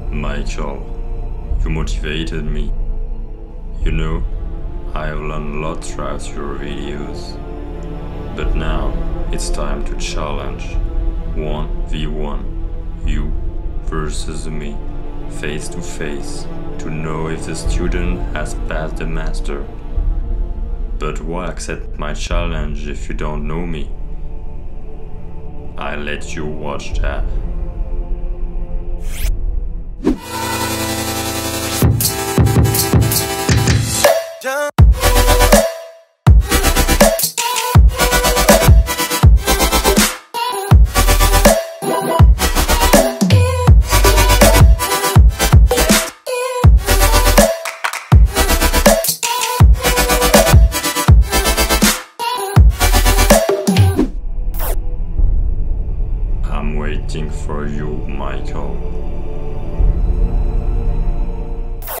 Michael, you motivated me. You know, I have learned a lot throughout your videos. But now, it's time to challenge. 1v1, you versus me, face to face, to know if the student has passed the master. But why accept my challenge if you don't know me? I let you watch that. I'm waiting for you, Michael.